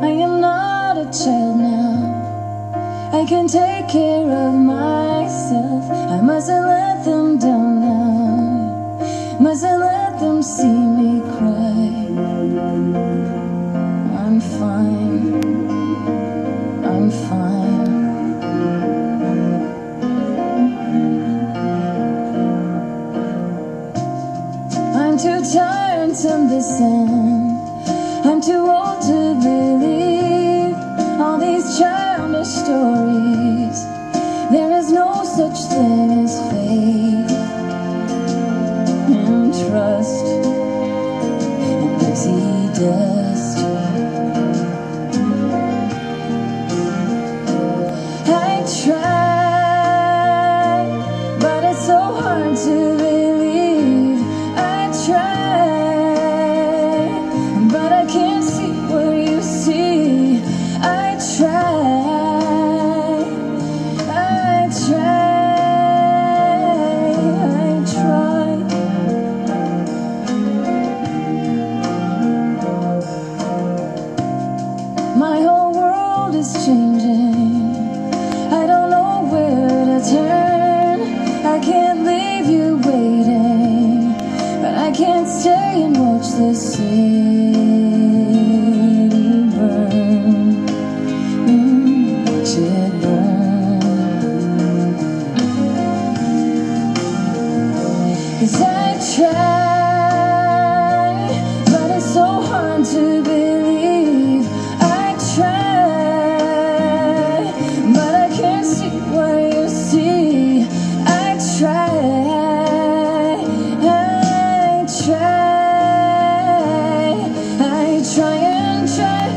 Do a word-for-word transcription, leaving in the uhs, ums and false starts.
I am not a child now. I can take care of myself. I mustn't let them down now. Mustn't let them see me cry. I'm fine. I'm fine. I'm too tired to listen. I'm too old to believe all these childish stories. There is no such thing as faith and trust and pixie dust. I try, but it's so hard to believe. I try, but I can't see what you see. I try, I try, I try. My whole world is changing. I don't know where to turn. I can't leave you waiting, but I can't stay and watch the city burn. Mm, watch it burn. 'Cause I try, but it's so hard to believe. I try, but I can't see what you see. I try, I try, I try and try.